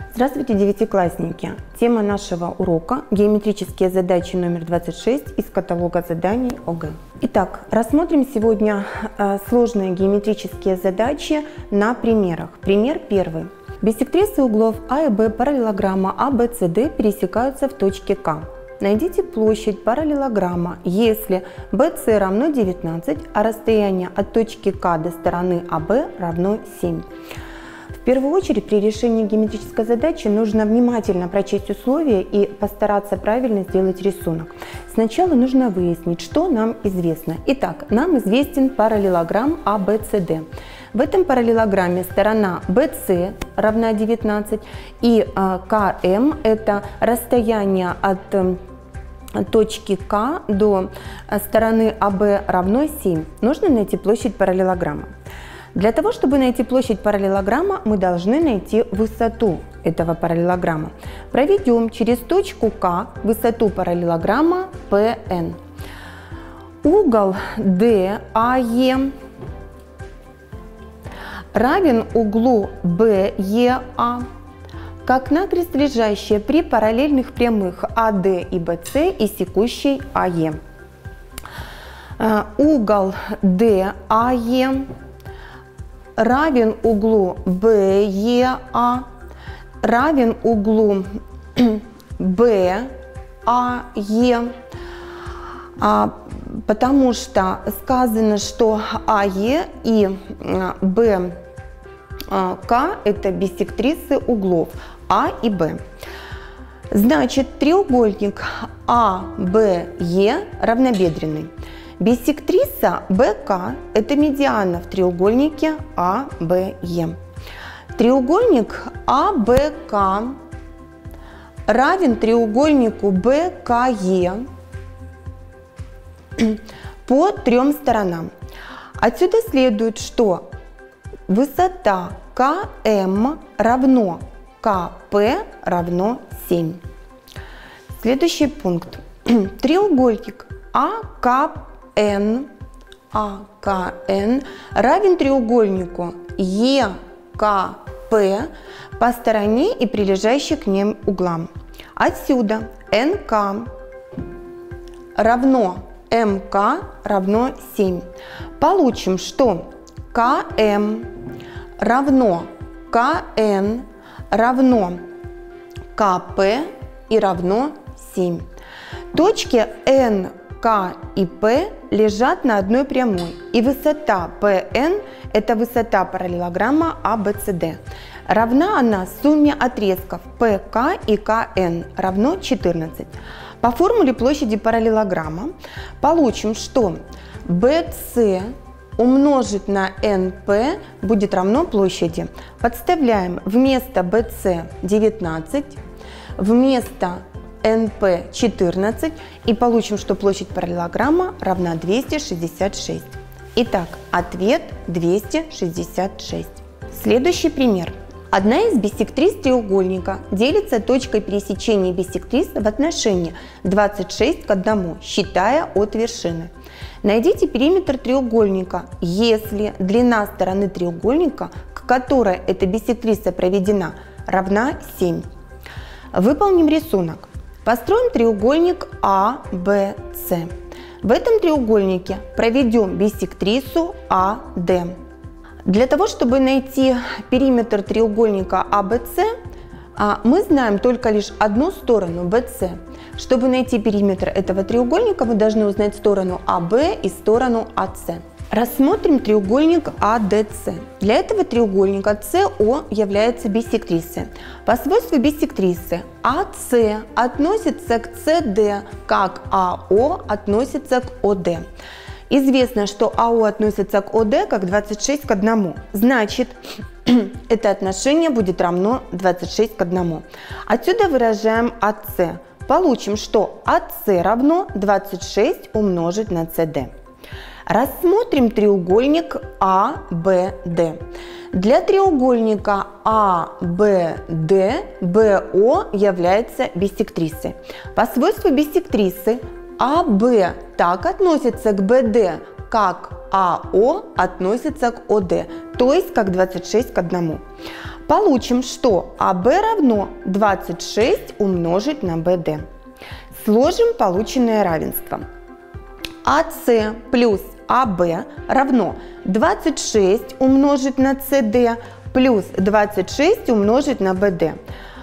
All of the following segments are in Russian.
Здравствуйте, девятиклассники! Тема нашего урока – геометрические задачи номер 26 из каталога заданий ОГЭ. Итак, рассмотрим сегодня сложные геометрические задачи на примерах. Пример первый. Биссектрисы углов А и Б параллелограмма ABCD пересекаются в точке К. Найдите площадь параллелограмма, если BC равно 19, а расстояние от точки К до стороны АБ равно 7. В первую очередь при решении геометрической задачи нужно внимательно прочесть условия и постараться правильно сделать рисунок. Сначала нужно выяснить, что нам известно. Итак, нам известен параллелограмм ABCD. В этом параллелограмме сторона BC равна 19 и КМ – это расстояние от точки К до стороны АБ равно 7. Нужно найти площадь параллелограмма. Для того, чтобы найти площадь параллелограмма, мы должны найти высоту этого параллелограмма. Проведем через точку К высоту параллелограмма PN. Угол DAE равен углу BEA, как накрест лежащие при параллельных прямых AD и BC и секущей AE. Угол DAE равен углу BEA равен углу BAE, потому что сказано, что АЕ и БК это биссектрисы углов А и Б. Значит, треугольник АБЕ равнобедренный. Биссектриса БК – это медиана в треугольнике АБЕ. Треугольник АБК равен треугольнику БКЕ по трем сторонам. Отсюда следует, что высота КМ равно КП равно 7. Следующий пункт. Треугольник АКН равен треугольнику ЕКП по стороне и прилежащим к ним углам. Отсюда НК равно МК равно 7. Получим, что КМ равно КН равно КП и равно 7. Точки Н, К и П лежат на одной прямой, и высота PN – это высота параллелограмма ABCD. Равна она сумме отрезков ПК и КН равно 14. По формуле площади параллелограмма получим, что BC умножить на NP будет равно площади. Подставляем вместо BC 19, вместо NP 14 и получим, что площадь параллелограмма равна 266. Итак, ответ 266. Следующий пример. Одна из биссектрис треугольника делится точкой пересечения биссектрис в отношении 26 к 1, считая от вершины. Найдите периметр треугольника, если длина стороны треугольника, к которой эта биссектриса проведена, равна 7. Выполним рисунок. Построим треугольник ABC. В этом треугольнике проведем биссектрису AD. Для того, чтобы найти периметр треугольника ABC, мы знаем только лишь одну сторону BC. Чтобы найти периметр этого треугольника, мы должны узнать сторону AB и сторону AC. Рассмотрим треугольник ADC. Для этого треугольника CO является биссектрисой. По свойству биссектрисы AC относится к CD, как AO относится к OD. Известно, что АО относится к ОД как 26 к 1. Значит, это отношение будет равно 26 к 1. Отсюда выражаем АС. Получим, что АС равно 26 умножить на СД. Рассмотрим треугольник АБД. Для треугольника АБД БО является биссектрисой. По свойству биссектрисы АБ так относится к БД, как АО относится к ОД, то есть как 26 к 1. Получим, что АБ равно 26 умножить на БД. Сложим полученное равенство. АС плюс АБ равно 26 умножить на СД плюс 26 умножить на БД.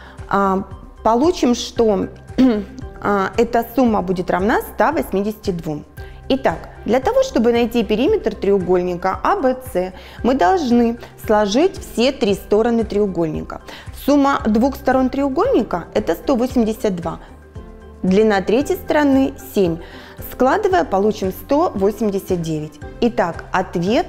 Получим, что эта сумма будет равна 182. Итак, для того, чтобы найти периметр треугольника АБС, мы должны сложить все три стороны треугольника. Сумма двух сторон треугольника – это 182. Длина третьей стороны – 7. Складывая, получим 189. Итак, ответ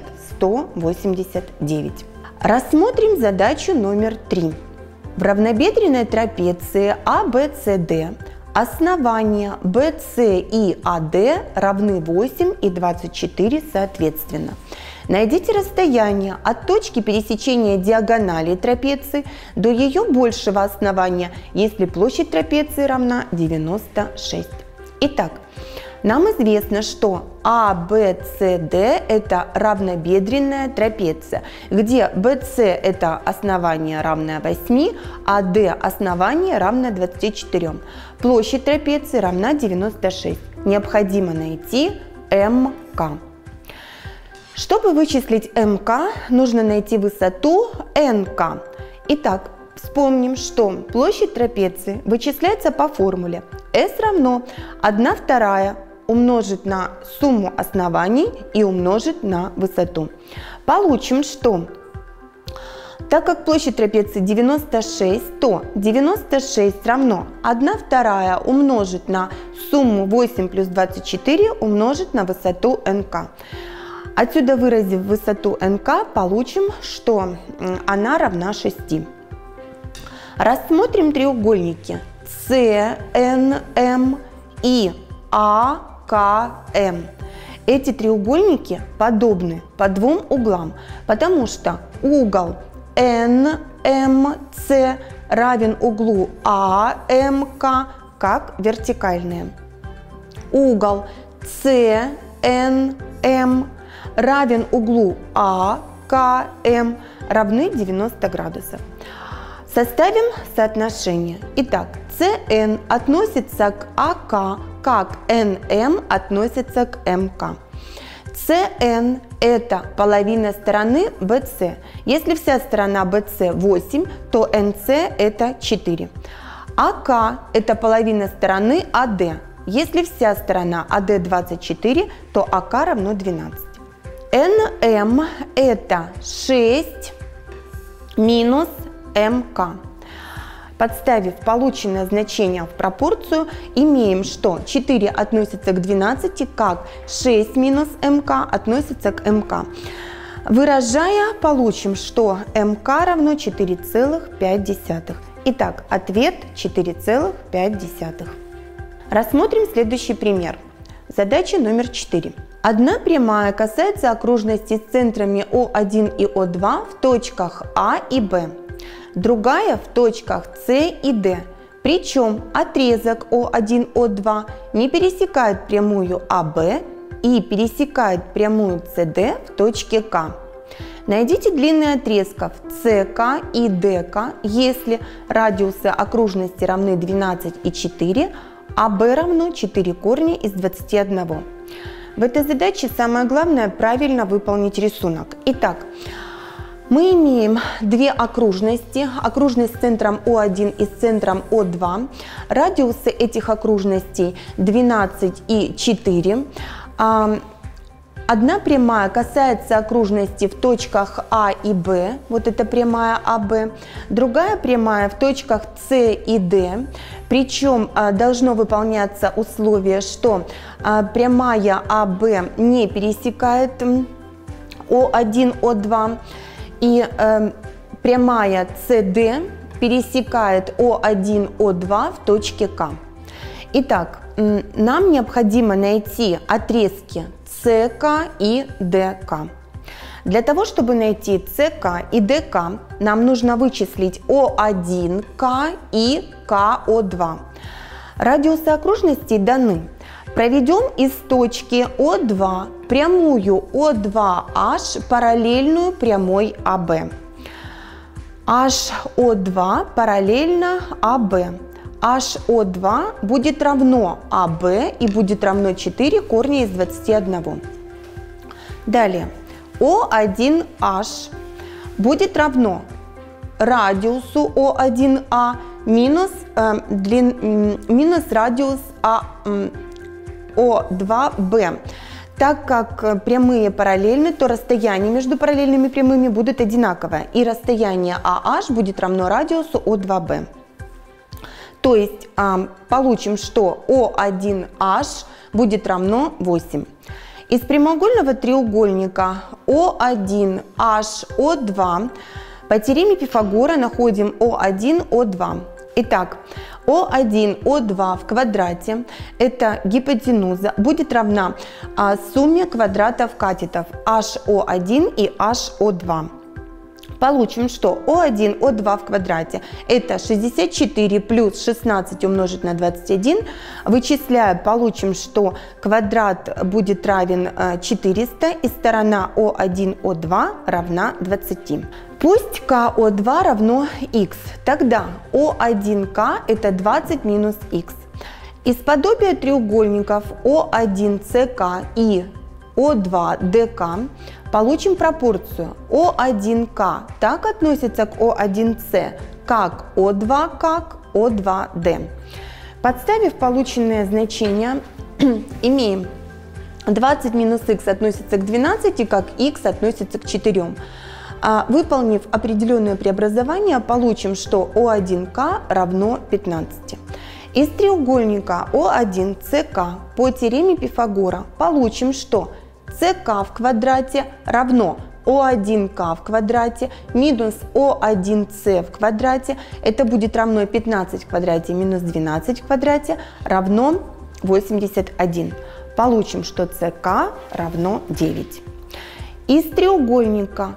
189. Рассмотрим задачу номер 3. В равнобедренной трапеции ABCD основания BC и AD равны 8 и 24 соответственно. Найдите расстояние от точки пересечения диагонали трапеции до ее большего основания, если площадь трапеции равна 96. Итак, нам известно, что ABCD – это равнобедренная трапеция, где BC – это основание, равное 8, а D – основание, равное 24. Площадь трапеции равна 96. Необходимо найти МК. Чтобы вычислить МК, нужно найти высоту НК. Итак, вспомним, что площадь трапеции вычисляется по формуле S равно 1/2 умножить на сумму оснований и умножить на высоту. Получим, что так как площадь трапеции 96, то 96 равно 1/2 умножить на сумму 8 плюс 24 умножить на высоту НК. Отсюда, выразив высоту НК, получим, что она равна 6. Рассмотрим треугольники CNM и AKM. Эти треугольники подобны по двум углам, потому что угол NMC равен углу AMK как вертикальные. Угол CNM равен углу AKM равны 90 градусов. Составим соотношение. Итак, CN относится к АК, как NM относится к МК. CN – это половина стороны BC. Если вся сторона BC 8, то NC – это 4. АК – это половина стороны AD. Если вся сторона AD 24, то АК равно 12. NM – это 6 минус МК. Подставив полученное значение в пропорцию, имеем, что 4 относится к 12, как 6 минус МК относится к МК. Выражая, получим, что МК равно 4,5. Итак, ответ 4,5. Рассмотрим следующий пример. Задача номер 4. Одна прямая касается окружности с центрами О1 и О2 в точках А и Б. Другая в точках С и Д, причем отрезок О1, О2 не пересекает прямую АБ и пересекает прямую СД в точке К. Найдите длины отрезков СК и ДК, если радиусы окружности равны 12 и 4, а Б равно 4 корня из 21. В этой задаче самое главное правильно выполнить рисунок. Итак, мы имеем две окружности, окружность с центром О1 и с центром О2. Радиусы этих окружностей 12 и 4. Одна прямая касается окружности в точках А и Б, вот это прямая АБ. Другая прямая в точках С и Д. Причем должно выполняться условие, что прямая АБ не пересекает О1, О2. И прямая CD пересекает О1, О2 в точке К. Итак, нам необходимо найти отрезки СК и ДК. Для того, чтобы найти СК и ДК, нам нужно вычислить О1К и КО2. Радиусы окружностей даны. Проведем из точки О2 прямую О2H параллельную прямой АБ. HO2 параллельно АБ. HO2 будет равно АБ и будет равно 4 корня из 21. Далее, O1H будет равно радиусу O1А минус радиус O2B. Так как прямые параллельны, то расстояние между параллельными прямыми будет одинаковое, и расстояние AH будет равно радиусу O2B. То есть получим, что O1H будет равно 8. Из прямоугольного треугольника O1HO2 по теореме Пифагора находим O1O2. Итак, O1O2 в квадрате, это гипотенуза, будет равна сумме квадратов катетов HO1 и HO2. Получим, что O1O2 в квадрате это 64 плюс 16 умножить на 21. Вычисляя, получим, что квадрат будет равен 400 и сторона O1O2 равна 20. Пусть KO2 равно x, тогда O1K это 20 минус x. Из подобия треугольников O1CK и O2DK получим пропорцию O1K так относится к O1C, как O2 как O2D. Подставив полученные значения, имеем 20 минус x относится к 12, как x относится к 4. Выполнив определенное преобразование, получим, что O1K равно 15. Из треугольника O1CK по теореме Пифагора получим, что CK в квадрате равно O1K в квадрате минус O1C в квадрате. Это будет равно 15 в квадрате минус 12 в квадрате равно 81. Получим, что CK равно 9. Из треугольника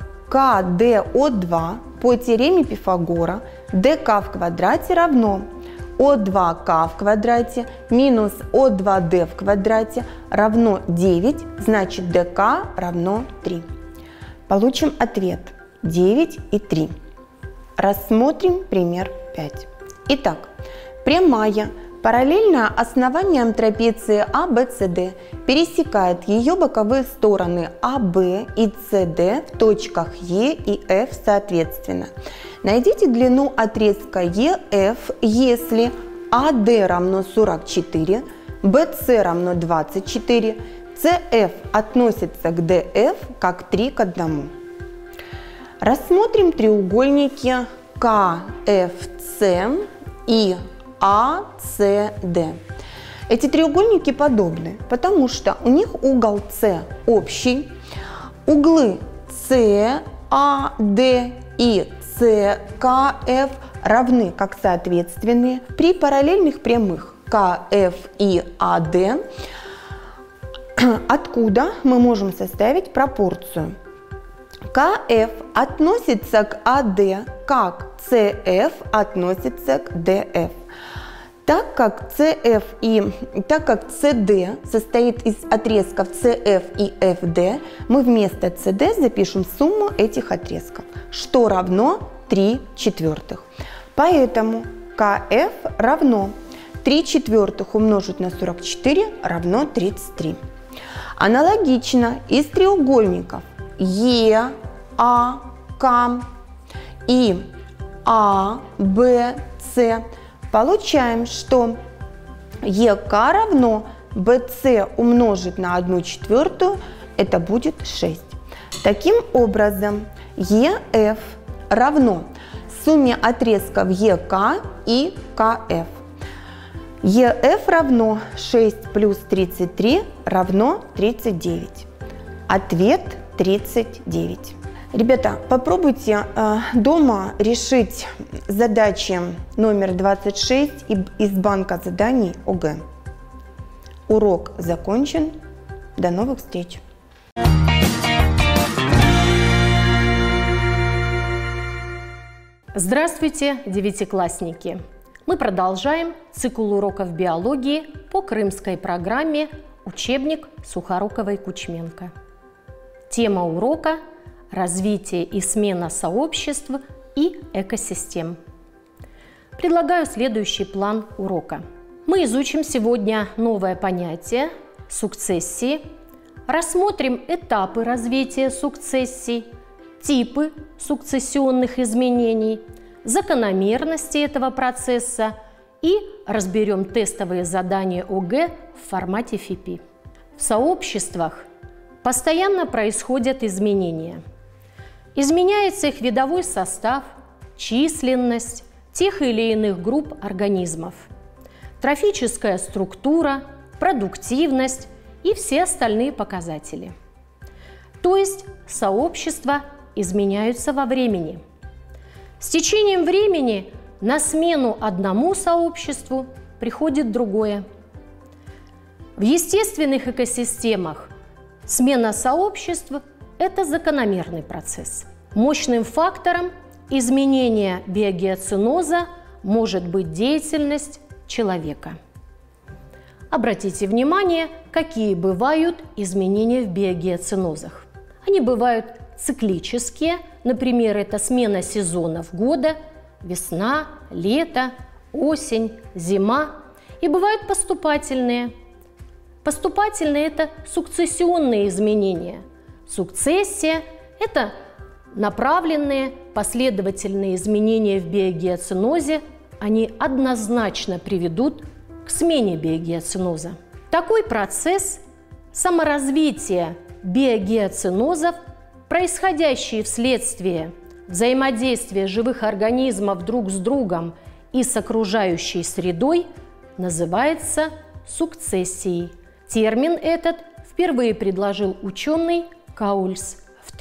КДО2 по теореме Пифагора ДК в квадрате равно О2К в квадрате минус О2Д в квадрате равно 9, значит ДК равно 3. Получим ответ 9 и 3. Рассмотрим пример 5. Итак, прямая, параллельно основаниям трапеции ABCD, пересекает ее боковые стороны АБ и СД в точках Е и F соответственно. Найдите длину отрезка EF, если AD равно 44, BC равно 24, CF относится к DF как 3 к 1. Рассмотрим треугольники KFC и ACD. Эти треугольники подобны, потому что у них угол С общий, углы CAD и CKF равны как соответственные. При параллельных прямых KF и AD, откуда мы можем составить пропорцию. KF относится к AD, как CF относится к DF. Так как CD состоит из отрезков CF и FD, мы вместо CD запишем сумму этих отрезков, что равно 3/4. Поэтому KF равно 3/4 умножить на 44 равно 33. Аналогично из треугольников EAK и ABC получаем, что EK равно BC умножить на 1/4, это будет 6. Таким образом, EF равно сумме отрезков EK и KF. EF равно 6 плюс 33 равно 39. Ответ 39. Ребята, попробуйте дома решить задачи номер 26 из банка заданий ОГЭ. Урок закончен. До новых встреч! Здравствуйте, девятиклассники! Мы продолжаем цикл уроков биологии по крымской программе «Учебник Сухоруковой-Кучменко». Тема урока – развитие и смена сообществ и экосистем. Предлагаю следующий план урока. Мы изучим сегодня новое понятие сукцессии, рассмотрим этапы развития сукцессий, типы сукцессионных изменений, закономерности этого процесса и разберем тестовые задания ОГЭ в формате ФИПИ. В сообществах постоянно происходят изменения. Изменяется их видовой состав, численность тех или иных групп организмов, трофическая структура, продуктивность и все остальные показатели. То есть сообщества изменяются во времени. С течением времени на смену одному сообществу приходит другое. В естественных экосистемах смена сообществ – это закономерный процесс. Мощным фактором изменения биогеоценоза может быть деятельность человека. Обратите внимание, какие бывают изменения в биогеоценозах. Они бывают циклические, например, это смена сезонов года, весна, лето, осень, зима. И бывают поступательные. Поступательные – это сукцессионные изменения. Сукцессия – это направленные последовательные изменения в биогеоценозе. Они однозначно приведут к смене биогеоценоза. Такой процесс саморазвития биогеоценозов, происходящий вследствие взаимодействия живых организмов друг с другом и с окружающей средой, называется сукцессией. Термин этот впервые предложил ученый Каульс в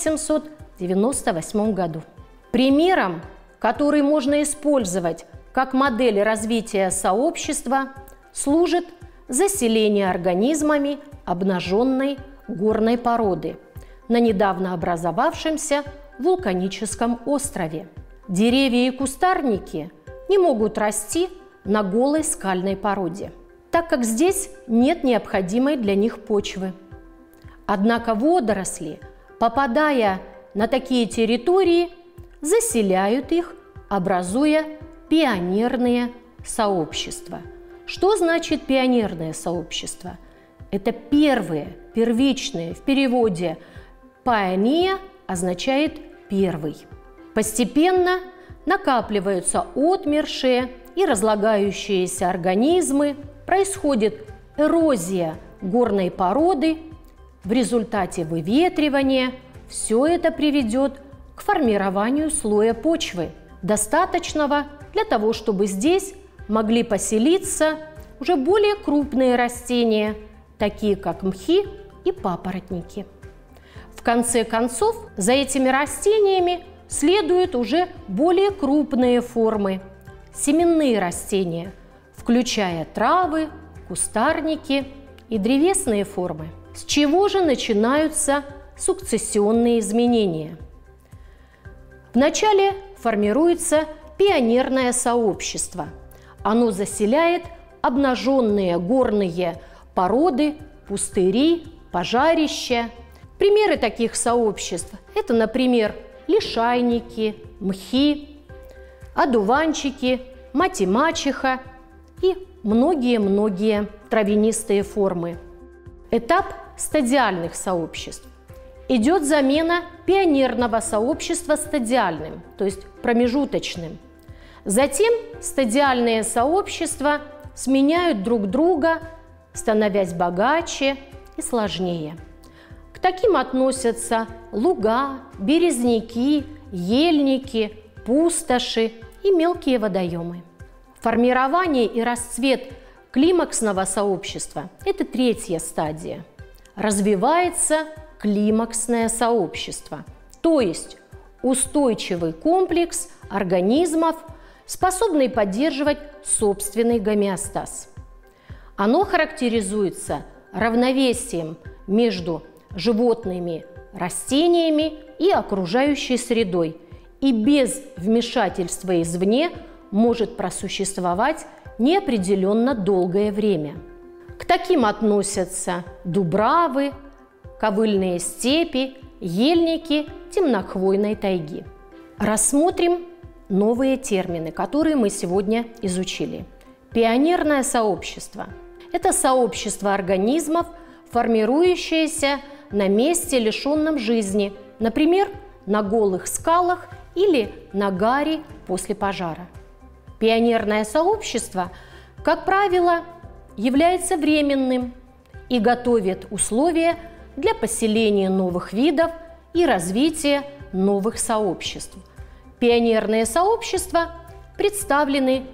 1898 году. Примером, который можно использовать как модель развития сообщества, служит заселение организмами обнаженной горной породы на недавно образовавшемся вулканическом острове. Деревья и кустарники не могут расти на голой скальной породе, так как здесь нет необходимой для них почвы. Однако водоросли, попадая на такие территории, заселяют их, образуя пионерные сообщества. Что значит пионерное сообщество? Это первые, первичные. В переводе «pioneer» означает «первый». Постепенно накапливаются отмершие и разлагающиеся организмы, происходит эрозия горной породы, в результате выветривания все это приведет к формированию слоя почвы, достаточного для того, чтобы здесь могли поселиться уже более крупные растения, такие как мхи и папоротники. В конце концов, за этими растениями следуют уже более крупные формы – семенные растения, включая травы, кустарники и древесные формы. С чего же начинаются сукцессионные изменения? Вначале формируется пионерное сообщество. Оно заселяет обнаженные горные породы, пустыри, пожарища. Примеры таких сообществ – это, например, лишайники, мхи, одуванчики, мать и мачеха и многие-многие травянистые формы. Этап стадиальных сообществ. Идет замена пионерного сообщества стадиальным, то есть промежуточным. Затем стадиальные сообщества сменяют друг друга, становясь богаче и сложнее. К таким относятся луга, березняки, ельники, пустоши и мелкие водоемы. Формирование и расцвет климаксного сообщества – это третья стадия. Развивается климаксное сообщество, то есть устойчивый комплекс организмов, способный поддерживать собственный гомеостаз. Оно характеризуется равновесием между животными, растениями и окружающей средой, и без вмешательства извне может просуществовать неопределенно долгое время. К таким относятся дубравы, ковыльные степи, ельники темнохвойной тайги. Рассмотрим новые термины, которые мы сегодня изучили. Пионерное сообщество – это сообщество организмов, формирующееся на месте, лишенном жизни, например, на голых скалах или на гаре после пожара. Пионерное сообщество, как правило, является временным и готовит условия для поселения новых видов и развития новых сообществ. Пионерные сообщества представлены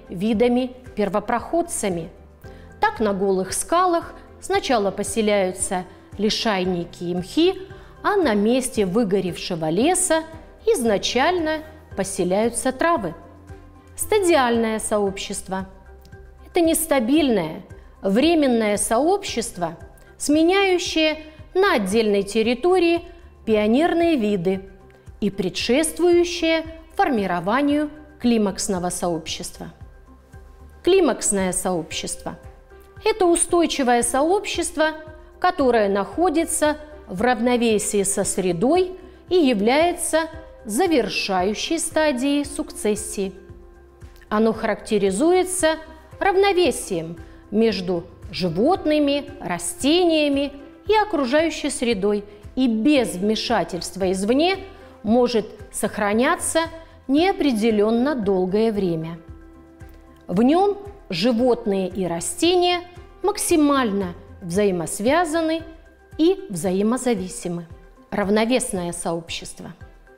видами-первопроходцами. Так на голых скалах сначала поселяются лишайники и мхи, а на месте выгоревшего леса изначально поселяются травы. Стадиальное сообщество – это нестабильное, временное сообщество, сменяющее на отдельной территории пионерные виды и предшествующее формированию климаксного сообщества. Климаксное сообщество – это устойчивое сообщество, которое находится в равновесии со средой и является завершающей стадией сукцессии. Оно характеризуется равновесием между животными, растениями и окружающей средой и без вмешательства извне может сохраняться неопределенно долгое время. В нем животные и растения максимально взаимосвязаны и взаимозависимы. Равновесное сообщество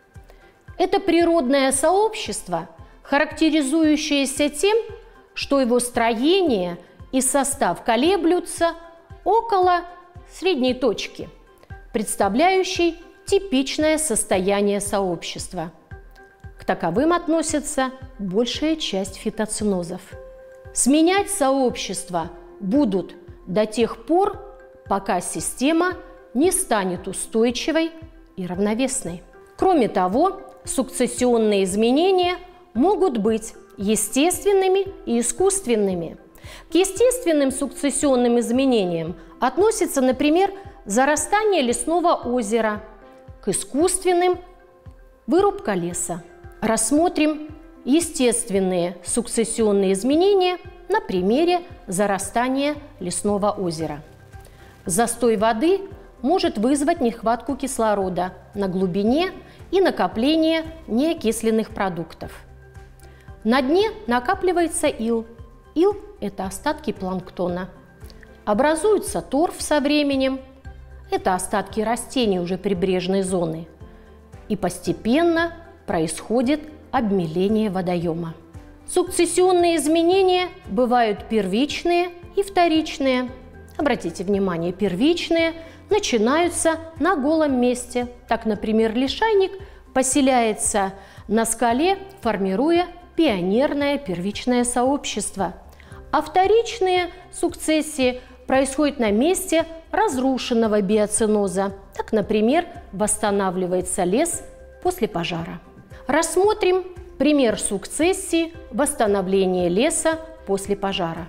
– это природное сообщество, характеризующееся тем, что его строение и состав колеблются около средней точки, представляющей типичное состояние сообщества. К таковым относится большая часть фитоценозов. Сменять сообщество будут до тех пор, пока система не станет устойчивой и равновесной. Кроме того, сукцессионные изменения могут быть естественными и искусственными. К естественным сукцессионным изменениям относится, например, зарастание лесного озера, к искусственным – вырубка леса. Рассмотрим естественные сукцессионные изменения на примере зарастания лесного озера. Застой воды может вызвать нехватку кислорода на глубине и накопление неокисленных продуктов. На дне накапливается ил. Ил – это остатки планктона. Образуется торф со временем. Это остатки растений уже прибрежной зоны. И постепенно происходит обмеление водоема. Сукцессионные изменения бывают первичные и вторичные. Обратите внимание, первичные начинаются на голом месте. Так, например, лишайник поселяется на скале, формируя пионерное первичное сообщество. А вторичные сукцессии происходят на месте разрушенного биоценоза. Так, например, восстанавливается лес после пожара. Рассмотрим пример сукцессии восстановления леса после пожара.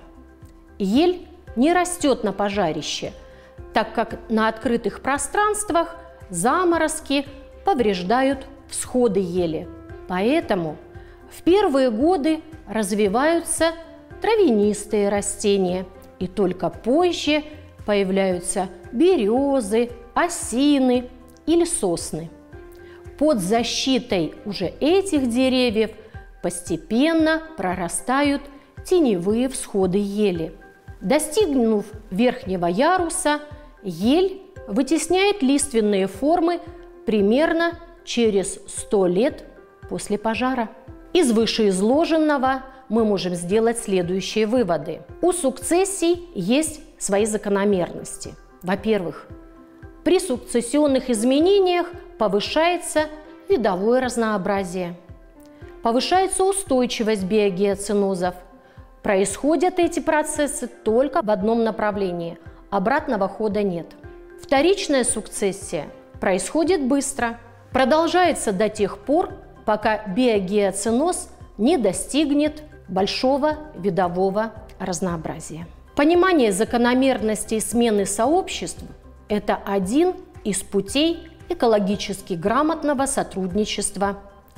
Ель не растет на пожарище, так как на открытых пространствах заморозки повреждают всходы ели. Поэтому в первые годы развиваются травянистые растения, и только позже появляются березы, осины или сосны. Под защитой уже этих деревьев постепенно прорастают теневые всходы ели. Достигнув верхнего яруса, ель вытесняет лиственные формы примерно через 100 лет после пожара. Из вышеизложенного мы можем сделать следующие выводы. У сукцессий есть свои закономерности. Во-первых, при сукцессионных изменениях повышается видовое разнообразие, повышается устойчивость биогеоценозов. Происходят эти процессы только в одном направлении, обратного хода нет. Вторичная сукцессия происходит быстро, продолжается до тех пор, пока биогеоценоз не достигнет большого видового разнообразия. Понимание закономерностей смены сообществ – это один из путей экологически грамотного сотрудничества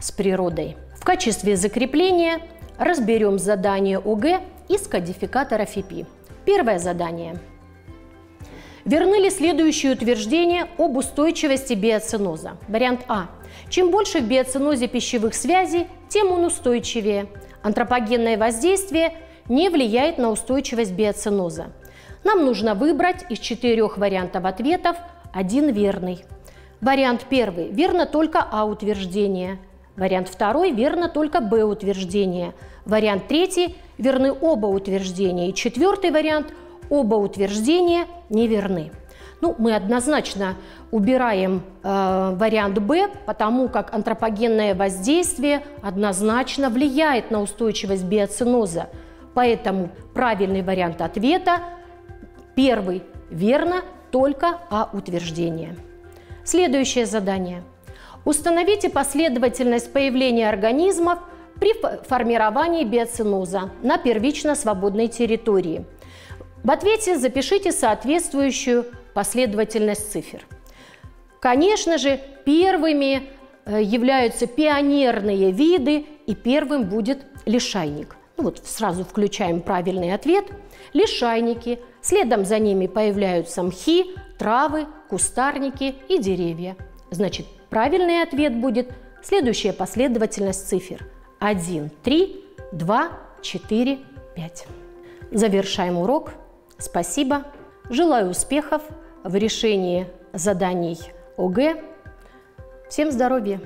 с природой. В качестве закрепления разберем задание ОГЭ из кодификатора ФИПИ. Первое задание. Верны ли следующие утверждения об устойчивости биоценоза? Вариант А. Чем больше в биоценозе пищевых связей, тем он устойчивее. Антропогенное воздействие не влияет на устойчивость биоценоза. Нам нужно выбрать из 4 вариантов ответов один верный. Вариант первый. Верно только А утверждение. Вариант второй. Верно только Б утверждение. Вариант третий. Верны оба утверждения. И четвертый вариант. Оба утверждения не верны. Ну, мы однозначно убираем вариант Б, потому как антропогенное воздействие однозначно влияет на устойчивость биоценоза. Поэтому правильный вариант ответа первый. Верно только А утверждение. Следующее задание. Установите последовательность появления организмов при формировании биоценоза на первично свободной территории. В ответе запишите соответствующую последовательность цифр. Конечно же, первыми являются пионерные виды, и первым будет лишайник. Ну вот сразу включаем правильный ответ. Лишайники. Следом за ними появляются мхи, травы, кустарники и деревья. Значит, правильный ответ будет следующая последовательность цифр. 1, 3, 2, 4, 5. Завершаем урок. Спасибо. Желаю успехов в решении заданий ОГЭ. Всем здоровья!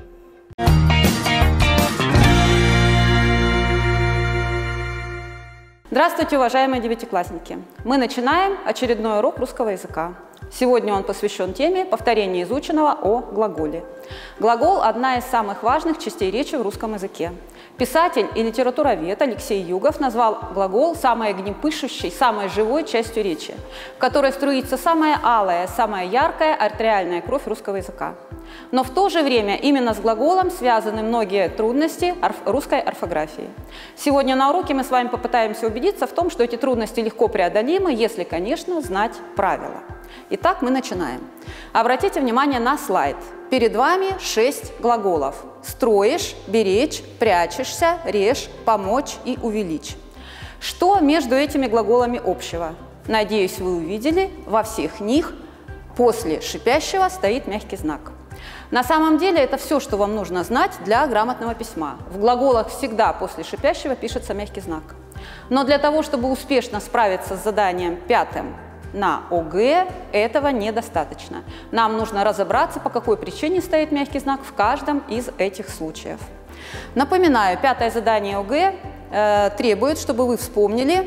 Здравствуйте, уважаемые девятиклассники! Мы начинаем очередной урок русского языка. Сегодня он посвящен теме повторения изученного о глаголе. Глагол – одна из самых важных частей речи в русском языке. Писатель и литературовед Алексей Югов назвал глагол самой огнепышущей, самой живой частью речи, в которой струится самая алая, самая яркая артериальная кровь русского языка. Но в то же время именно с глаголом связаны многие трудности русской орфографии. Сегодня на уроке мы с вами попытаемся убедиться в том, что эти трудности легко преодолимы, если, конечно, знать правила. Итак, мы начинаем. Обратите внимание на слайд. Перед вами 6 глаголов. Строишь, беречь, прячешься, режь, помочь и увеличь. Что между этими глаголами общего? Надеюсь, вы увидели, во всех них после шипящего стоит мягкий знак. На самом деле это все, что вам нужно знать для грамотного письма. В глаголах всегда после шипящего пишется мягкий знак. Но для того, чтобы успешно справиться с заданием 5 на ОГЭ, этого недостаточно. Нам нужно разобраться, по какой причине стоит мягкий знак в каждом из этих случаев. Напоминаю, 5 задание ОГЭ требует, чтобы вы вспомнили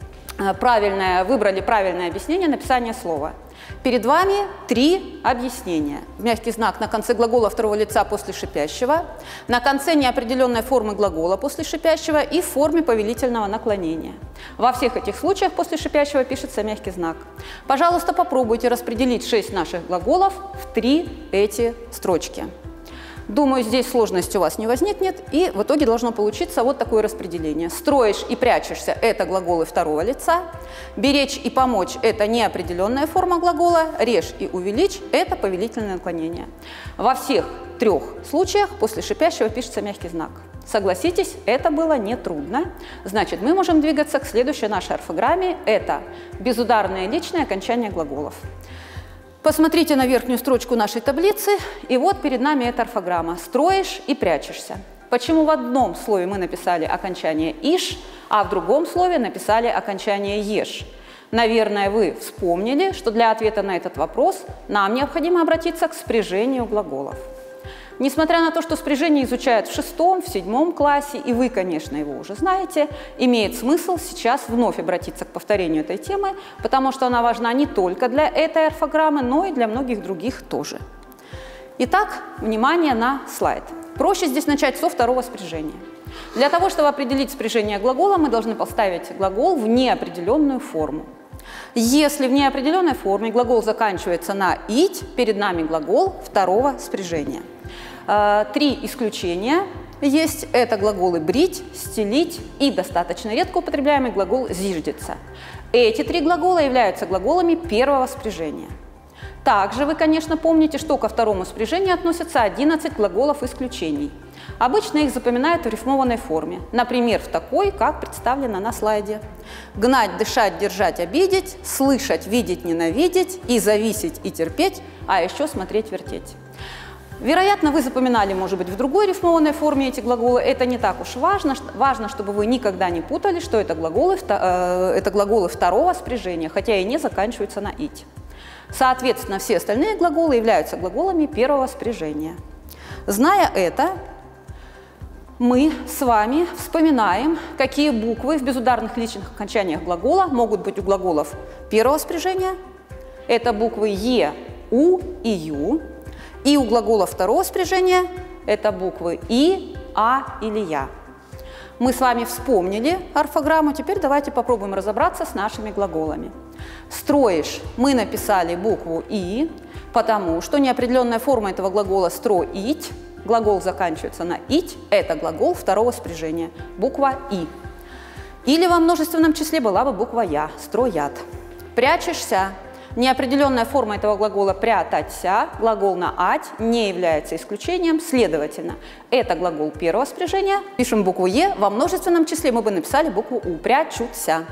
выбрали правильное объяснение написания слова. Перед вами 3 объяснения. Мягкий знак на конце глагола второго лица после шипящего, на конце неопределенной формы глагола после шипящего и в форме повелительного наклонения. Во всех этих случаях после шипящего пишется мягкий знак. Пожалуйста, попробуйте распределить 6 наших глаголов в 3 эти строчки. Думаю, здесь сложности у вас не возникнет, и в итоге должно получиться вот такое распределение. Строишь и прячешься – это глаголы второго лица. Беречь и помочь – это неопределенная форма глагола. Режь и увеличь – это повелительное наклонение. Во всех 3 случаях после шипящего пишется мягкий знак. Согласитесь, это было нетрудно. Значит, мы можем двигаться к следующей нашей орфограмме. Это безударное личное окончание глаголов. Посмотрите на верхнюю строчку нашей таблицы, и вот перед нами эта орфограмма. Строишь и прячешься. Почему в одном слове мы написали окончание «иш», а в другом слове написали окончание «еш»? Наверное, вы вспомнили, что для ответа на этот вопрос нам необходимо обратиться к спряжению глаголов. Несмотря на то, что спряжение изучают в 6, в 7 классе, и вы, конечно, его уже знаете, имеет смысл сейчас вновь обратиться к повторению этой темы, потому что она важна не только для этой орфограммы, но и для многих других тоже. Итак, внимание на слайд. Проще здесь начать со второго спряжения. Для того, чтобы определить спряжение глагола, мы должны поставить глагол в неопределенную форму. Если в неопределенной форме глагол заканчивается на «ить», перед нами глагол второго спряжения. 3 исключения есть. Это глаголы «брить», «стелить» и достаточно редко употребляемый глагол «зиждется». Эти 3 глагола являются глаголами первого спряжения. Также вы, конечно, помните, что ко второму спряжению относятся 11 глаголов исключений. Обычно их запоминают в рифмованной форме, например, в такой, как представлено на слайде. Гнать, дышать, держать, обидеть, слышать, видеть, ненавидеть, и зависеть, и терпеть, а еще смотреть, вертеть. Вероятно, вы запоминали, может быть, в другой рифмованной форме эти глаголы. Это не так уж важно. Важно, чтобы вы никогда не путали, что это глаголы второго спряжения, хотя и не заканчиваются на «ить». Соответственно, все остальные глаголы являются глаголами первого спряжения. Зная это, мы с вами вспоминаем, какие буквы в безударных личных окончаниях глагола могут быть у глаголов первого спряжения. Это буквы «е», «у» и «ю». И у глагола второго спряжения это буквы «и», «а» или «я». Мы с вами вспомнили орфограмму, теперь давайте попробуем разобраться с нашими глаголами. «Строишь» мы написали букву «и», потому что неопределенная форма этого глагола «строить», глагол заканчивается на «ить», это глагол второго спряжения, буква «и». Или во множественном числе была бы буква «я», «строят». «Прячешься». Неопределенная форма этого глагола «прятаться», глагол на «ать» не является исключением, следовательно, это глагол первого спряжения. Пишем букву «е», во множественном числе мы бы написали букву «у», «прячутся».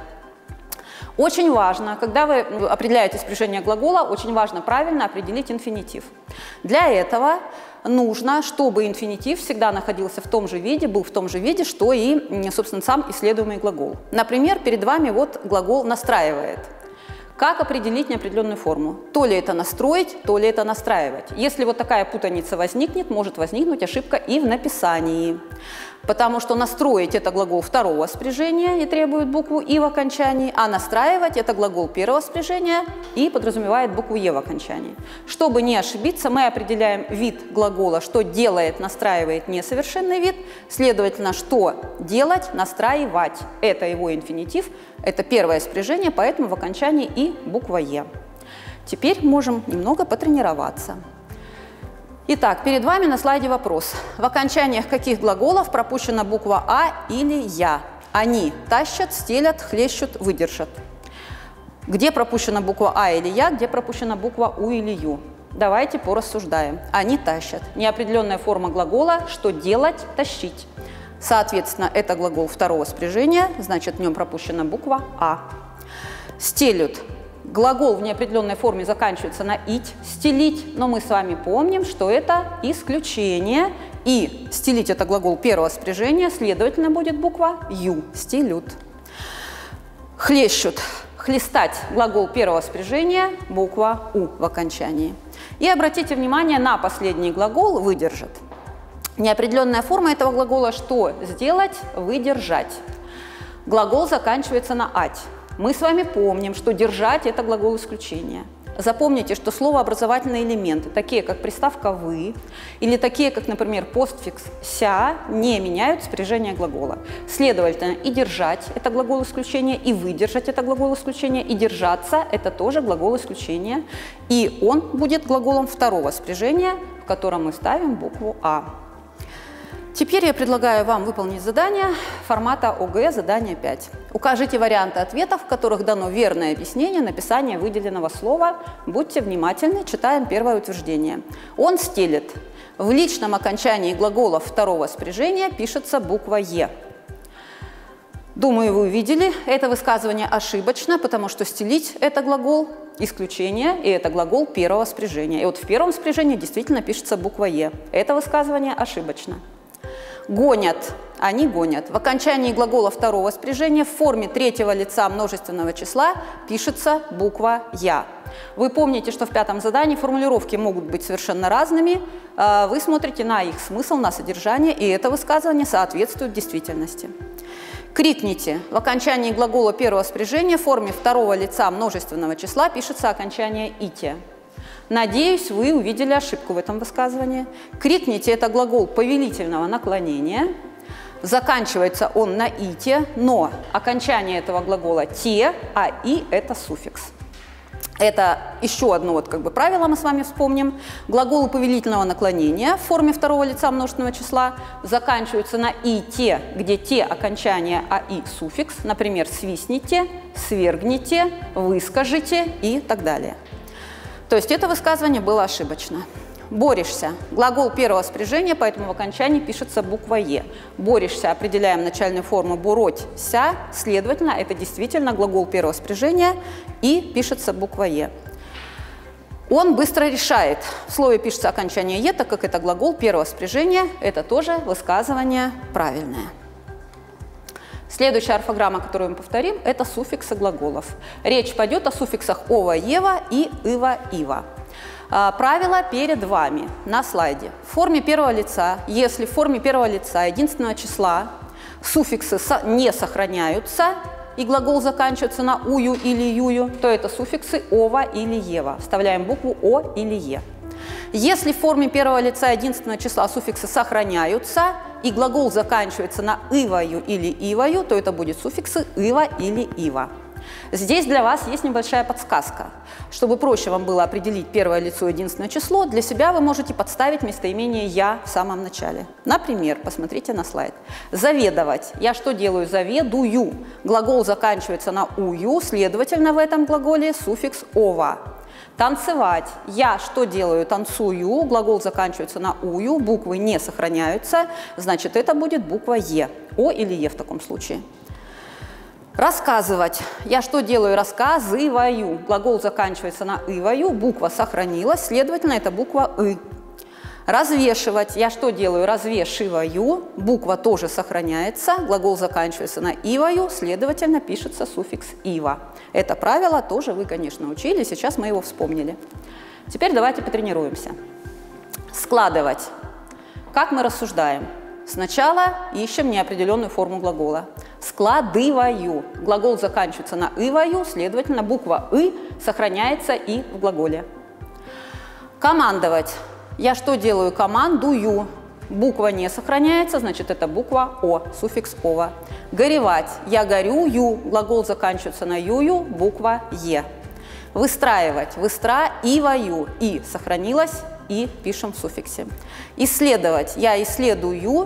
Очень важно, когда вы определяете спряжение глагола, очень важно правильно определить инфинитив. Для этого нужно, чтобы инфинитив всегда находился в том же виде, был в том же виде, что и, собственно, сам исследуемый глагол. Например, перед вами вот глагол «настраивает». Как определить неопределенную форму? То ли это настроить, то ли это настраивать. Если вот такая путаница возникнет, может возникнуть ошибка и в написании. Потому что настроить – это глагол второго спряжения и требует букву «и» в окончании, а настраивать – это глагол первого спряжения и подразумевает букву «е» в окончании. Чтобы не ошибиться, мы определяем вид глагола, что делает, настраивает несовершенный вид, следовательно, что делать, настраивать – это его инфинитив, это первое спряжение, поэтому в окончании «и» буква «е». Теперь можем немного потренироваться. Итак, перед вами на слайде вопрос. В окончаниях каких глаголов пропущена буква «а» или «я»? Они тащат, стелят, хлещут, выдержат. Где пропущена буква «а» или «я», где пропущена буква «у» или «ю»? Давайте порассуждаем. Они тащат. Неопределенная форма глагола «что делать», «тащить». Соответственно, это глагол второго спряжения, значит, в нем пропущена буква «а». Стелют. Глагол в неопределенной форме заканчивается на «ить», «стелить», но мы с вами помним, что это исключение, и «стелить» – это глагол первого спряжения, следовательно, будет буква «ю», «стелют». Хлещут. Хлестать – глагол первого спряжения, буква «у» в окончании. И обратите внимание на последний глагол «выдержат». Неопределенная форма этого глагола «что сделать», «выдержать». Глагол заканчивается на «ать». Мы с вами помним, что «держать» – это глагол исключения. Запомните, что словообразовательные элементы, такие как приставка «вы» или такие как, например, постфикс «ся», не меняют спряжение глагола. Следовательно, и «держать» – это глагол исключения, и «выдержать» – это глагол исключения, и «держаться» – это тоже глагол исключения. И он будет глаголом второго спряжения, в котором мы ставим букву «а». Теперь я предлагаю вам выполнить задание формата ОГЭ, задание 5. Укажите варианты ответов, в которых дано верное объяснение написания выделенного слова. Будьте внимательны, читаем первое утверждение. Он стелет. В личном окончании глагола второго спряжения пишется буква «е». Думаю, вы увидели, это высказывание ошибочно, потому что стелить – это глагол исключения, и это глагол первого спряжения. И вот в первом спряжении действительно пишется буква «е». Это высказывание ошибочно. Гонят. Они гонят. В окончании глагола второго спряжения в форме третьего лица множественного числа пишется буква «я». Вы помните, что в пятом задании формулировки могут быть совершенно разными. Вы смотрите на их смысл, на содержание, и это высказывание соответствует действительности. Крикните. В окончании глагола первого спряжения в форме второго лица множественного числа пишется окончание «ите». Надеюсь, вы увидели ошибку в этом высказывании. Крикните – это глагол повелительного наклонения. Заканчивается он на «ите», но окончание этого глагола «те», а «и» – это суффикс. Это еще одно правило мы с вами вспомним. Глаголы повелительного наклонения в форме второго лица множественного числа заканчиваются на «ите», где «те» окончание, а «и» суффикс. Например, «свистните», «свергните», «выскажите» и так далее. То есть это высказывание было ошибочно. Борешься. Глагол первого спряжения, поэтому в окончании пишется буква «е». Борешься, определяем начальную форму «бороться», следовательно, это действительно глагол первого спряжения и пишется буква «е». Он быстро решает. В слове пишется окончание «е», так как это глагол первого спряжения, это тоже высказывание правильное. Следующая орфограмма, которую мы повторим, это суффиксы глаголов. Речь пойдет о суффиксах «ова», «ева» и «ива», «ива». Правило перед вами на слайде. В форме первого лица, если в форме первого лица единственного числа суффиксы не сохраняются, и глагол заканчивается на «ую» или «юю», то это суффиксы «ова» или «ева». Вставляем букву «о» или «е». Если в форме первого лица единственного числа суффиксы сохраняются, и глагол заканчивается на «ивою» или «ивою», то это будет суффиксы «ива» или «ива». Здесь для вас есть небольшая подсказка. Чтобы проще вам было определить первое лицо единственное число, для себя вы можете подставить местоимение «я» в самом начале. Например, посмотрите на слайд. Заведовать. Я что делаю? Заведую. Глагол заканчивается на «ую», следовательно, в этом глаголе суффикс «ова». Танцевать. Я что делаю? Танцую. Глагол заканчивается на «ую», буквы не сохраняются, значит, это будет буква «е». «О» или «е» в таком случае. Рассказывать. Я что делаю? Рассказываю. Глагол заканчивается на «ивою», буква сохранилась, следовательно, это буква «ы». Развешивать. Я что делаю? Развешиваю. Буква тоже сохраняется, глагол заканчивается на «ивою», следовательно, пишется суффикс «ива». Это правило тоже вы, конечно, учили, сейчас мы его вспомнили. Теперь давайте потренируемся. Складывать. Как мы рассуждаем? Сначала ищем неопределенную форму глагола. Складываю. Глагол заканчивается на «ивою», следовательно, буква «ы» сохраняется и в глаголе. Командовать. Я что делаю? Командую. Буква не сохраняется, значит, это буква «о», суффикс «ова». Горевать. Я горюю. Глагол заканчивается на «юю», буква «е». Выстраивать. Выстраиваю. «И» сохранилась, «и» пишем в суффиксе. Исследовать. Я исследую.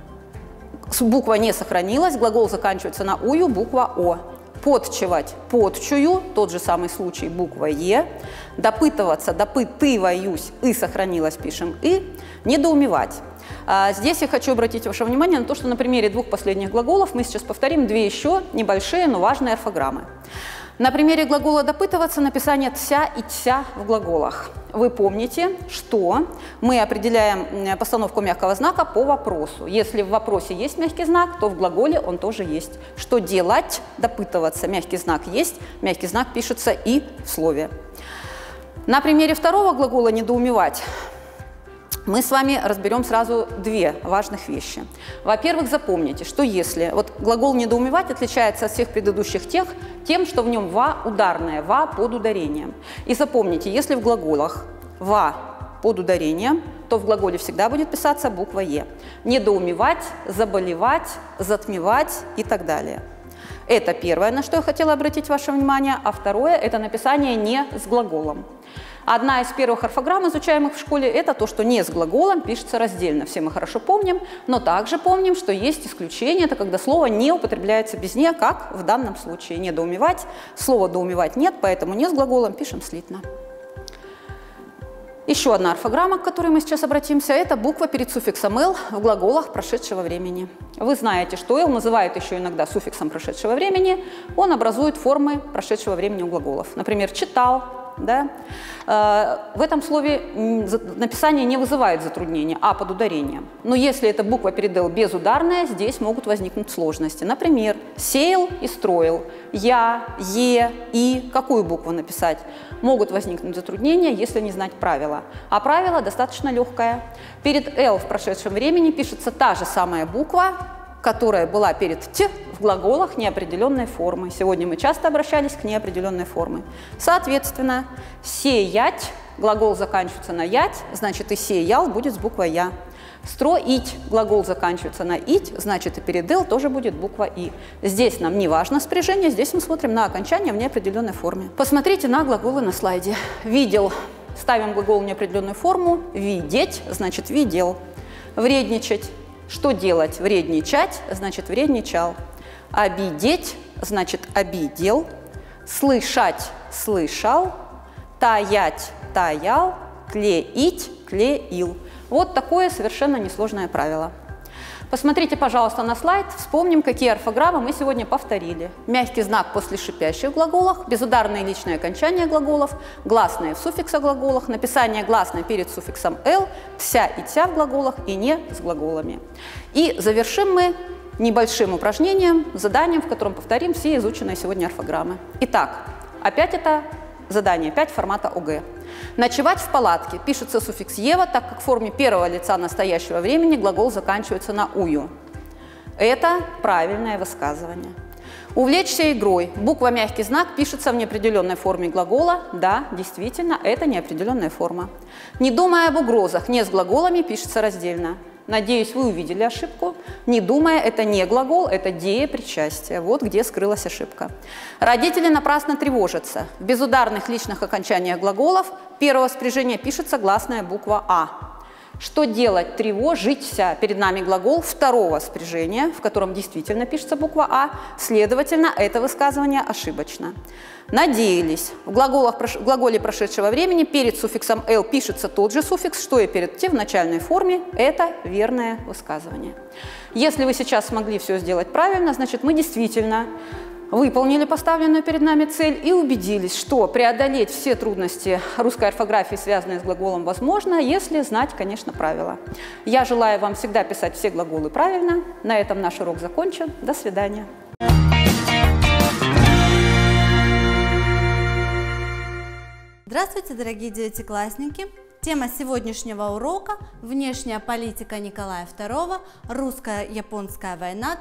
Буква не сохранилась, глагол заканчивается на «ую», буква «о». Подчевать. Подчую. Тот же самый случай, буква «е». Допытываться. Допытываюсь. «И» сохранилась, пишем «и». Недоумевать. Здесь я хочу обратить ваше внимание на то, что на примере двух последних глаголов мы сейчас повторим две еще небольшие, но важные орфограммы. На примере глагола «допытываться» написание «тся» и «тся» в глаголах. Вы помните, что мы определяем постановку мягкого знака по вопросу. Если в вопросе есть мягкий знак, то в глаголе он тоже есть. Что делать? Допытываться. Мягкий знак есть, мягкий знак пишется и в слове. На примере второго глагола «недоумевать» мы с вами разберем сразу две важных вещи. Во-первых, запомните, что если вот глагол «недоумевать» отличается от всех предыдущих тем, что в нем «ва» ударное, «ва» под ударением. И запомните, если в глаголах «ва» под ударением, то в глаголе всегда будет писаться буква «е». Недоумевать, заболевать, затмевать и так далее. Это первое, на что я хотела обратить ваше внимание, а второе – это написание «не» с глаголом. Одна из первых орфограмм, изучаемых в школе, это то, что «не» с глаголом пишется раздельно. Все мы хорошо помним, но также помним, что есть исключение, это когда слово не употребляется без «не», как в данном случае. «Недоумевать», слова «доумевать» нет, поэтому «не» с глаголом пишем слитно. Еще одна орфограмма, к которой мы сейчас обратимся, это буква перед суффиксом «л» в глаголах прошедшего времени. Вы знаете, что «л» называют еще иногда суффиксом прошедшего времени, он образует формы прошедшего времени у глаголов. Например, «читал». Да? В этом слове написание не вызывает затруднения, а под ударением. Но если эта буква перед «л» безударная, здесь могут возникнуть сложности. Например, «сеял» и «строил», «я», «е», «и». Какую букву написать? Могут возникнуть затруднения, если не знать правила. А правило достаточно легкое. Перед «л» в прошедшем времени пишется та же самая буква, которая была перед «т» в глаголах неопределенной формы. Сегодня мы часто обращались к неопределенной форме. Соответственно, «сеять», глагол заканчивается на «ять», значит и «сеял» будет с буквой «я». «Строить», глагол заканчивается на «ить», значит и перед «л» тоже будет буква «и». Здесь нам не важно спряжение, здесь мы смотрим на окончание в неопределенной форме. Посмотрите на глаголы на слайде. «Видел», ставим глагол в неопределенную форму, «видеть», значит «видел». «Вредничать». Что делать? Вредничать, значит вредничал. Обидеть, значит обидел. Слышать, слышал. таять, таял, клеить, клеил. Вот такое совершенно несложное правило. Посмотрите, пожалуйста, на слайд, вспомним, какие орфограммы мы сегодня повторили. Мягкий знак после шипящих глаголов, безударные личные окончания глаголов, гласные в суффиксах глаголах, написание гласной перед суффиксом «л», «тся» и «тя» в глаголах и «не» с глаголами. И завершим мы небольшим упражнением, заданием, в котором повторим все изученные сегодня орфограммы. Итак, опять это задание, 5 формата ОГЭ. Ночевать в палатке. Пишется суффикс «ева», так как в форме первого лица настоящего времени глагол заканчивается на «ую». Это правильное высказывание. Увлечься игрой. Буква «мягкий знак» пишется в неопределенной форме глагола. Да, действительно, это неопределенная форма. Не думая об угрозах, не с глаголами пишется раздельно. Надеюсь, вы увидели ошибку. Не думая, это не глагол, это деепричастие. Вот где скрылась ошибка. Родители напрасно тревожатся. В безударных личных окончаниях глаголов первого спряжения пишется гласная буква «а». Что делать? Тревожиться. Перед нами глагол второго спряжения, в котором действительно пишется буква «а». Следовательно, это высказывание ошибочно. Надеялись. В глаголе прошедшего времени перед суффиксом «л» пишется тот же суффикс, что и перед «те» в начальной форме. Это верное высказывание. Если вы сейчас смогли все сделать правильно, значит, мы действительно выполнили поставленную перед нами цель и убедились, что преодолеть все трудности русской орфографии, связанные с глаголом, возможно, если знать, конечно, правила. Я желаю вам всегда писать все глаголы правильно. На этом наш урок закончен. До свидания. Здравствуйте, дорогие девятиклассники! Тема сегодняшнего урока – внешняя политика Николая II, русско-японская война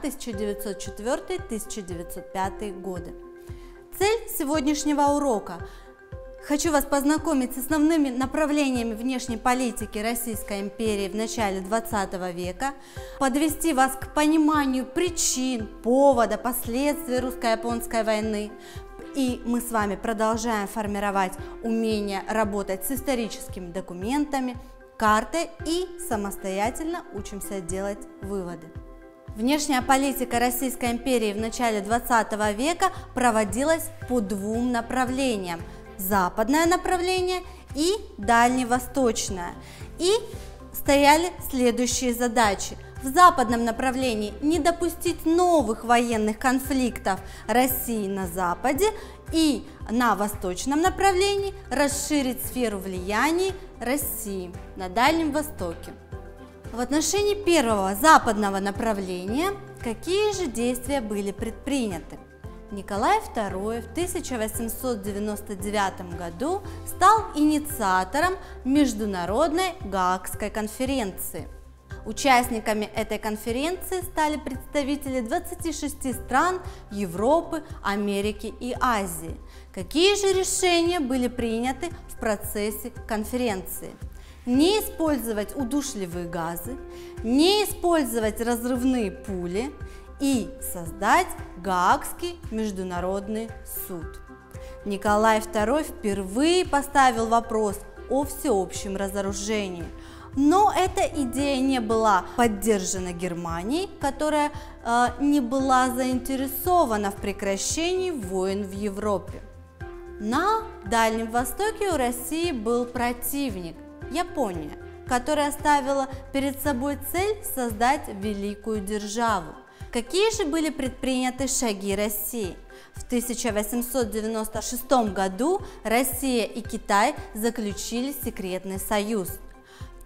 1904-1905 годы. Цель сегодняшнего урока – хочу вас познакомить с основными направлениями внешней политики Российской империи в начале 20 века, подвести вас к пониманию причин, повода, последствий русско-японской войны. И мы с вами продолжаем формировать умение работать с историческими документами, картой и самостоятельно учимся делать выводы. Внешняя политика Российской империи в начале 20 века проводилась по двум направлениям – западное направление и дальневосточное. И стояли следующие задачи. В западном направлении не допустить новых военных конфликтов России на Западе и на восточном направлении расширить сферу влияния России на Дальнем Востоке. В отношении первого западного направления какие же действия были предприняты? Николай II в 1899 году стал инициатором Международной Гаагской конференции. Участниками этой конференции стали представители 26 стран Европы, Америки и Азии. Какие же решения были приняты в процессе конференции? Не использовать удушливые газы, не использовать разрывные пули и создать Гаагский международный суд. Николай II впервые поставил вопрос о всеобщем разоружении. Но эта идея не была поддержана Германией, которая не была заинтересована в прекращении войн в Европе. На Дальнем Востоке у России был противник – Япония, которая ставила перед собой цель создать великую державу. Какие же были предприняты шаги России? В 1896 году Россия и Китай заключили секретный союз. В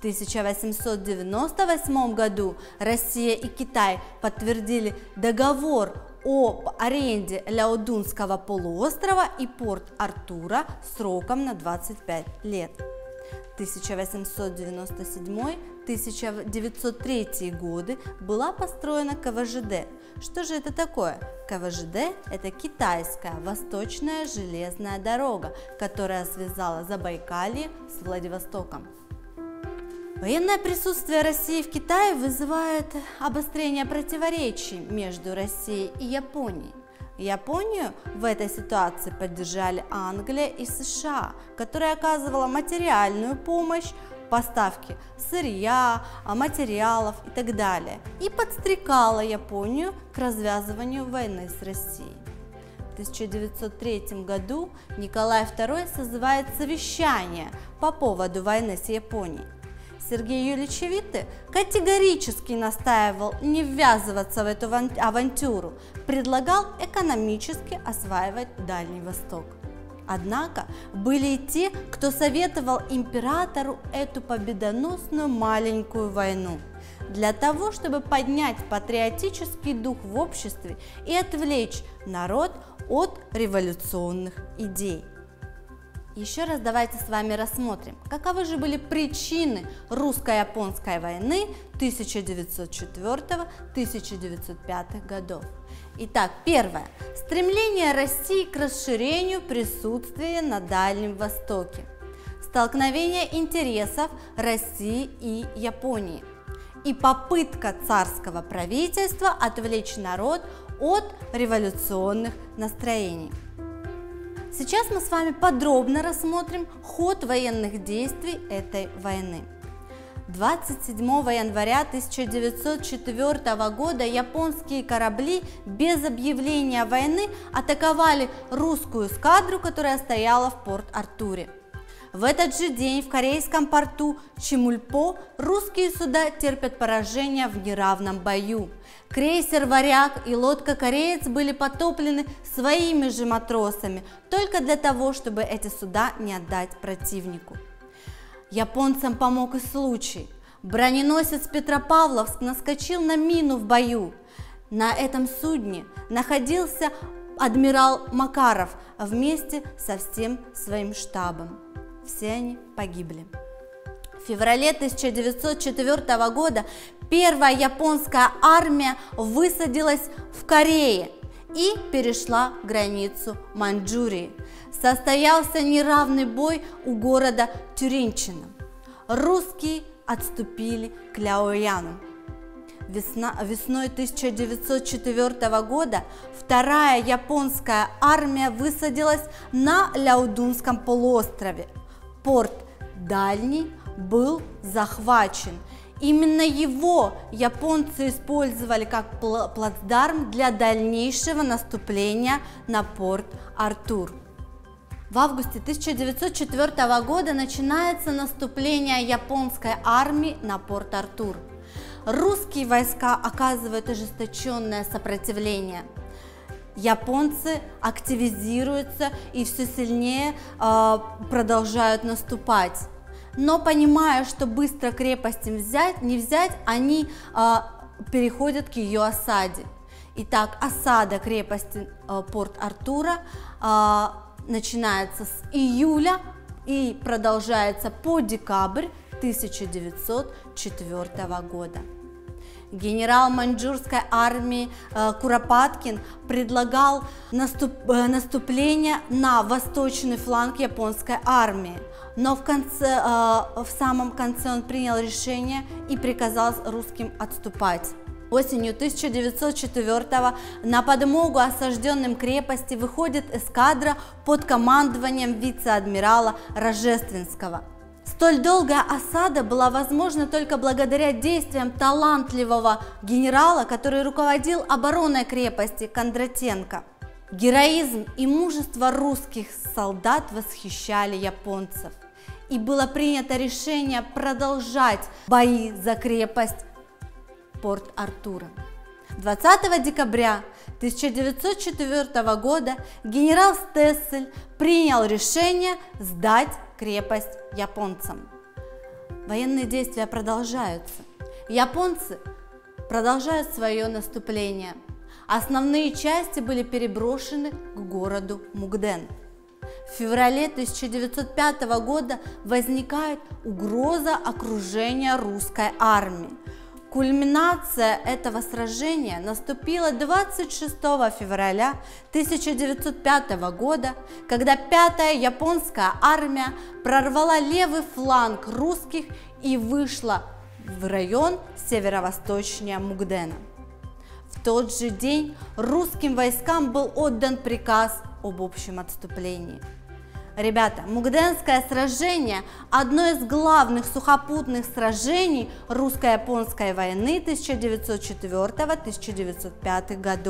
1898 году Россия и Китай подтвердили договор об аренде Ляодунского полуострова и Порт-Артура сроком на 25 лет. 1897-1903 годы была построена КВЖД. Что же это такое? КВЖД – это китайская восточная железная дорога, которая связала Забайкалье с Владивостоком. Военное присутствие России в Китае вызывает обострение противоречий между Россией и Японией. Японию в этой ситуации поддержали Англия и США, которая оказывала материальную помощь, поставки сырья, материалов и так далее, и подстрекала Японию к развязыванию войны с Россией. 1903 году Николай II созывает совещание по поводу войны с Японией. Сергей Юрьевич Витте категорически настаивал не ввязываться в эту авантюру, предлагал экономически осваивать Дальний Восток. Однако были и те, кто советовал императору эту победоносную маленькую войну для того, чтобы поднять патриотический дух в обществе и отвлечь народ от революционных идей. Еще раз давайте с вами рассмотрим, каковы же были причины русско-японской войны 1904-1905 годов. Итак, первое. Стремление России к расширению присутствия на Дальнем Востоке. Столкновение интересов России и Японии. И попытка царского правительства отвлечь народ от революционных настроений. Сейчас мы с вами подробно рассмотрим ход военных действий этой войны. 27 января 1904 года японские корабли без объявления войны атаковали русскую эскадру, которая стояла в Порт-Артуре. В этот же день в корейском порту Чемульпо русские суда терпят поражение в неравном бою. Крейсер «Варяг» и лодка «Кореец» были потоплены своими же матросами, только для того, чтобы эти суда не отдать противнику. Японцам помог и случай. Броненосец Петропавловск наскочил на мину в бою. На этом судне находился адмирал Макаров вместе со всем своим штабом. Все они погибли. В феврале 1904 года первая японская армия высадилась в Корее и перешла границу Маньчжурии. Состоялся неравный бой у города Тюринчина. Русские отступили к Ляояну. Весной 1904 года вторая японская армия высадилась на Ляодунском полуострове. Порт Дальний был захвачен. Именно его японцы использовали как плацдарм для дальнейшего наступления на Порт-Артур. В августе 1904 года начинается наступление японской армии на Порт-Артур. Русские войска оказывают ожесточенное сопротивление. Японцы активизируются и все сильнее продолжают наступать. Но понимая, что быстро крепость не взять, они переходят к ее осаде. Итак, осада крепости Порт-Артура начинается с июля и продолжается по декабрь 1904 года. Генерал маньчжурской армии Куропаткин предлагал наступление на восточный фланг японской армии, но в самом конце он принял решение и приказал русским отступать. Осенью 1904 на подмогу осажденным крепости выходит эскадра под командованием вице-адмирала Рожественского. Столь долгая осада была возможна только благодаря действиям талантливого генерала, который руководил обороной крепости, Кондратенко. Героизм и мужество русских солдат восхищали японцев, и было принято решение продолжать бои за крепость Порт-Артура. 20 декабря 1904 года генерал Стессель принял решение сдать крепость японцам. Военные действия продолжаются. Японцы продолжают свое наступление. Основные части были переброшены к городу Мукден. В феврале 1905 года возникает угроза окружения русской армии. Кульминация этого сражения наступила 26 февраля 1905 года, когда 5-я японская армия прорвала левый фланг русских и вышла в район северо-восточнее Мукдена. В тот же день русским войскам был отдан приказ об общем отступлении. Ребята, Мукденское сражение – одно из главных сухопутных сражений русско-японской войны 1904-1905 годов.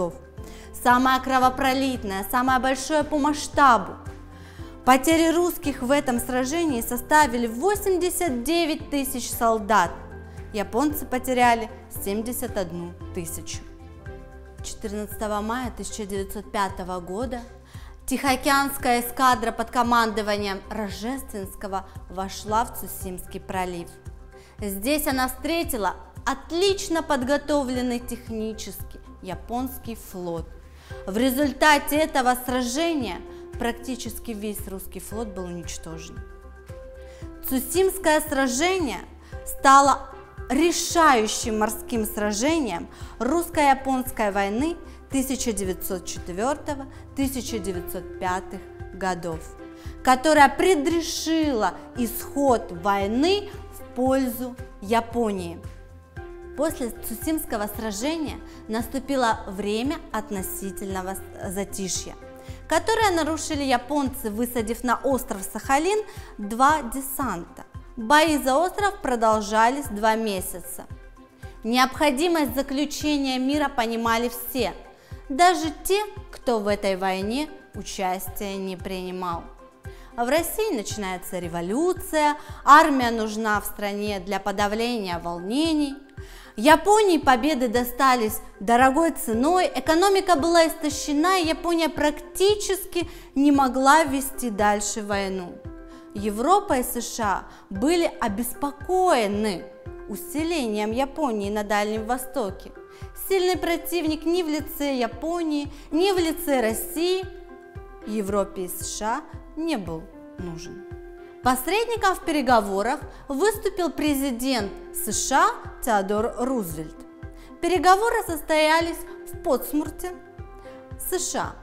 самое кровопролитное, самое большое по масштабу. Потери русских в этом сражении составили 89 тысяч солдат. Японцы потеряли 71 тысячу. 14 мая 1905 года Тихоокеанская эскадра под командованием Рожественского вошла в Цусимский пролив. Здесь она встретила отлично подготовленный технически японский флот. В результате этого сражения практически весь русский флот был уничтожен. Цусимское сражение стало решающим морским сражением русско-японской войны 1904-1905 годов, которая предрешила исход войны в пользу Японии. После Цусимского сражения наступило время относительного затишья, которое нарушили японцы, высадив на остров Сахалин 2 десанта. Бои за остров продолжались 2 месяца. Необходимость заключения мира понимали все, даже те, кто в этой войне участия не принимал. В России начинается революция, армия нужна в стране для подавления волнений. Японии победы достались дорогой ценой, экономика была истощена, и Япония практически не могла вести дальше войну. Европа и США были обеспокоены усилением Японии на Дальнем Востоке. Сильный противник ни в лице Японии, ни в лице России Европе и США не был нужен. Посредником в переговорах выступил президент США Теодор Рузвельт. Переговоры состоялись в Портсмуте, США.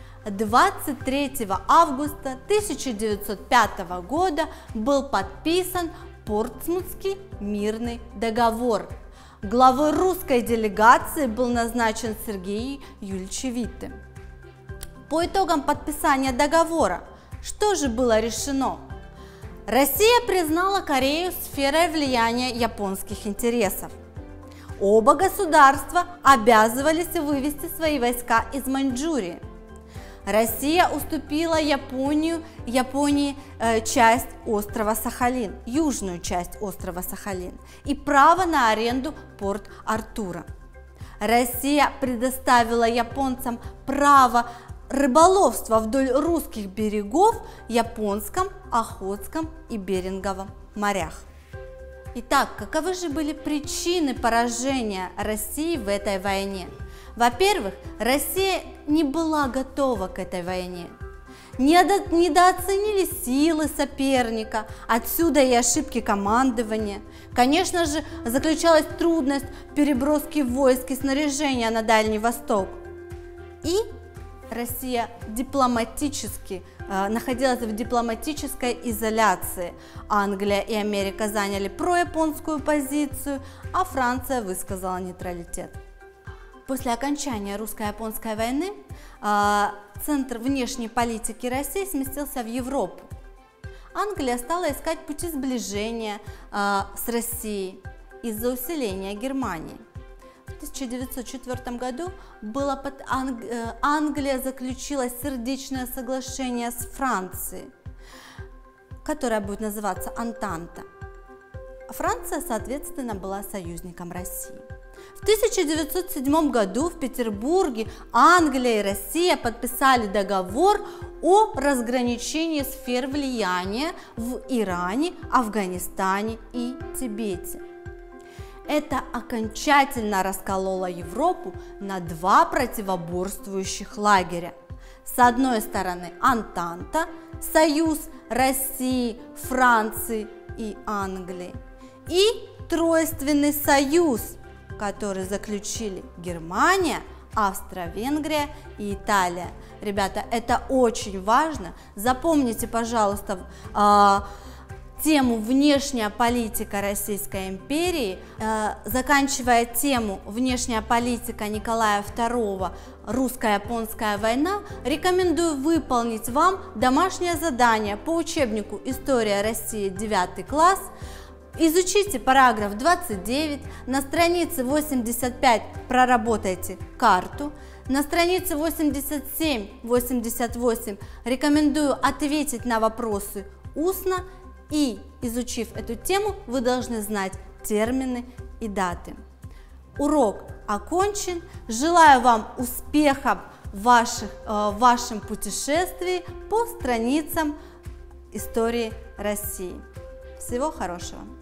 23 августа 1905 года был подписан Портсмутский мирный договор. Главой русской делегации был назначен Сергей Юльевич Витте. По итогам подписания договора, что же было решено? Россия признала Корею сферой влияния японских интересов. Оба государства обязывались вывести свои войска из Маньчжурии. Россия уступила Японии часть острова Сахалин, южную часть острова Сахалин, и право на аренду Порт-Артура. Россия предоставила японцам право рыболовства вдоль русских берегов в Японском, Охотском и Беринговом морях. Итак, каковы же были причины поражения России в этой войне? Во-первых, Россия не была готова к этой войне. Недооценили силы соперника, отсюда и ошибки командования. Конечно же, заключалась трудность переброски войск и снаряжения на Дальний Восток. И Россия находилась в дипломатической изоляции. Англия и Америка заняли прояпонскую позицию, а Франция высказала нейтралитет. После окончания русско-японской войны центр внешней политики России сместился в Европу. Англия стала искать пути сближения с Россией из-за усиления Германии. В 1904 году Англия заключила сердечное соглашение с Францией, которое будет называться Антанта. Франция, соответственно, была союзником России. В 1907 году в Петербурге Англия и Россия подписали договор о разграничении сфер влияния в Иране, Афганистане и Тибете. Это окончательно раскололо Европу на 2 противоборствующих лагеря. С одной стороны Антанта, союз России, Франции и Англии, и Тройственный союз, который заключили Германия, Австро-Венгрия и Италия. Ребята, это очень важно. Запомните, пожалуйста, тему «Внешняя политика Российской империи», заканчивая тему «Внешняя политика Николая II. Русско-японская война», рекомендую выполнить вам домашнее задание по учебнику «История России 9 класс». Изучите параграф 29, на странице 85 проработайте карту, На странице 87-88 рекомендую ответить на вопросы устно, и, изучив эту тему, вы должны знать термины и даты. Урок окончен. Желаю вам успехов в вашем путешествии по страницам истории России. Всего хорошего!